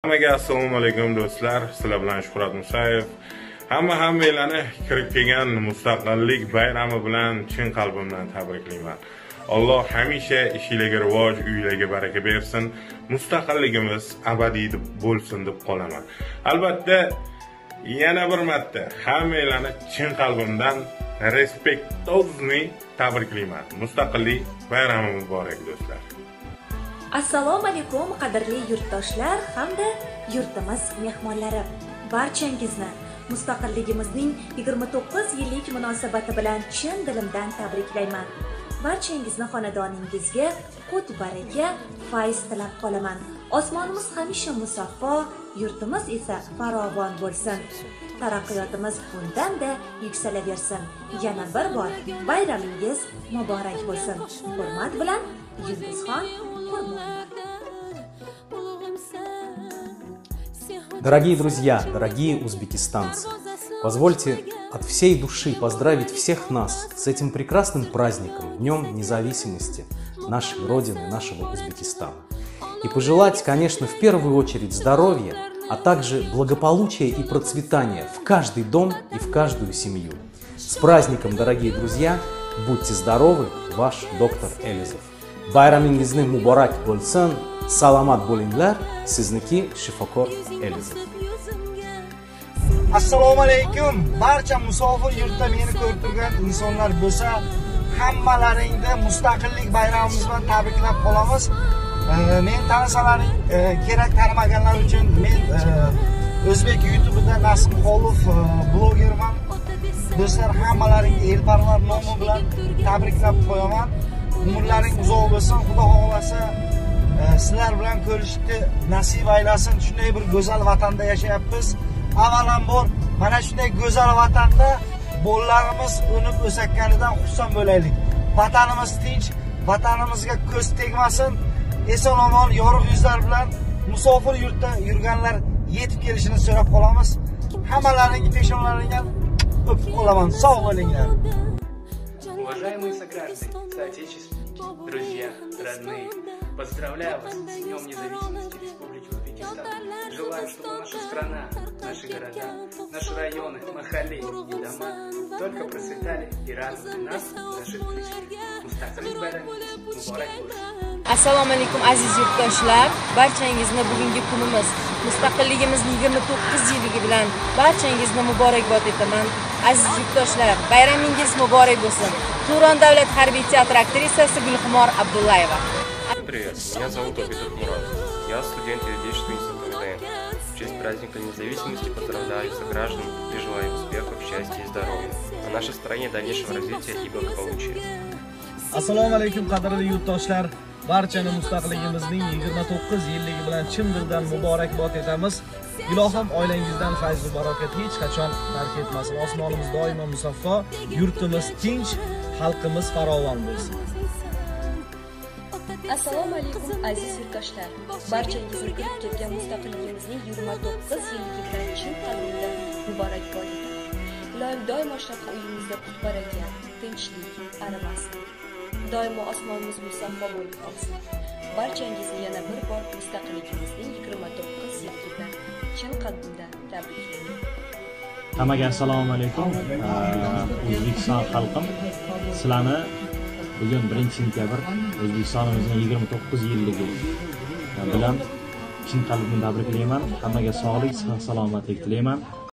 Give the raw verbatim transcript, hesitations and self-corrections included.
Hammaga assalomu alaykum do'stlar. Sizlar bilan Shuhrat Musayev. Hamma hammalarni kirib kelgan mustaqillik bayrami bilan chin qalbimdan tabriklayman. Alloh hamisha ishingizga rivoj, uyingizga baraka bersin. Mustaqilligimiz abadiy bo'lsin deb qolaman. Albatta, yana bir marta hammalarni chin qalbimdan respektozny tabriklayman. Mustaqillik bayrami muborak do'stlar. Assalomu alaykum qadrli yurtdoshlar hamda yurtimiz mehmonlari. Barchangizni mustaqilligimizning yigirma to'qqiz yillik munosabati bilan chin dilimdan tabriklayman. Barchangizni xonadoningizga qut baraka, fayz tilab qolaman. Osmonimiz hamisha musaffo, yurtimiz esa farovon bo'lsin. Taraqqiyotimiz bundan-da yuksalaversin. Yana bir bor bayramingiz muborak bo'lsin. Hurmat bilan Yulduzxon Дорогие друзья, дорогие узбекистанцы, позвольте от всей души поздравить всех нас с этим прекрасным праздником, Днем независимости нашей Родины, нашего Узбекистана. И пожелать, конечно, в первую очередь здоровья, а также благополучия и процветания в каждый дом и в каждую семью. С праздником, дорогие друзья, будьте здоровы, ваш доктор Элизов. Bayramingizni muborak bo'lsin, salomat bo'linglar, sizniki shifokor Elizov. Assalomu alaykum. Barcha musofir yurtda meni ko'rib turgan insonlar bo'lsa, hammalaringni mustaqillik bayramimiz bilan tabriklab qolamiz. Men tanasalaring kerak, tanimaganlar uchun men O'zbek YouTube'da Nasim Xolov blogerman. Do'stlar, hammalaringni elparvar nomi bilan tabriklab qo'yaman. Umrlaring uzoq bo'lsin, Xudo xohlasa sizlar bilan ko'rishishni nasib aylasin. Shunday bir go'zal vatanda yashayapmiz. Avvalambor mana shunday go'zal vatanda bolalarimiz o'nib o'sakanidan xursand bo'laylik. Vatanimiz tinch, vatanimizga ko'z tegmasin. Eson-omon yorug' yuzlar bilan musofir yurtda yurganlar yetib kelishini so'rab qolamiz. Hammalaringiz peshonalaringdan o'pib qolaman. Sog' bo'linglar. Уважаемые сограждане, соотечественники, друзья, родные, поздравляю вас с Днем независимости Республики Узбекистан. Желаю, чтобы наша страна, наши города, наши районы, махалли и дома только процветали и радовали нас, наших близких. Mustaqillik bayramingiz muborak bo'lsin. Assalomu alaykum aziz yurtdoshlar. Barchangizni bugungi kunimiz mustaqilligimizning yigirma to'qqiz yilligi bilan barchangizni muborakbod etaman. Aziz yurtdoshlar, bayramingiz muborak bo'lsin. Turon davlat harbiy teatri aktrisasi Gulxumor Abdullayeva. Привет, меня зовут Обидов Мурат. Я студент юридического института МДН. В честь праздника независимости поздравляю сограждан и желаю успехов, счастья и здоровья. На нашей стране дальнейшего развития и благополучия. Assalomu alaykum qadrli yurtdoshlar. Barchani mustaqilligimizning yigirma to'qqiz yilligi bilan chin dildan muborakbod etamiz. Ilohim oilangizdan fayz va barokat hech qachon tark etmasin. Osmonimiz doimo musaffo, yurtimiz tinch, xalqimiz farovon bo'lsin. Assalomu alaykum aziz yurtdoshlar. Barchangizni kirib kelgan mustaqilligimizning yigirma to'qqiz yilligi bilan chin qalbimdan muborakbod etaman. Ilohim doimo shodlik uyimizda qut baraka, tinchlik arimasin. Doimo osmonimiz musaffo bo'lib qolsin. Barchangizni yana bir bor mustaqilligimizning yigirma to'qqiz yilligi bilan chin qalbimdan tabriklayman. Hammaga assalomu alaykum. O'zbekiston xalqim, sizlarni bugun birinchi sentyabr O'zbekistonimizning yigirma to'qqiz yilligi bilan chin qalbimdan tabriklayman. Hammaga sog'lik, sihat, salomatlik tilayman.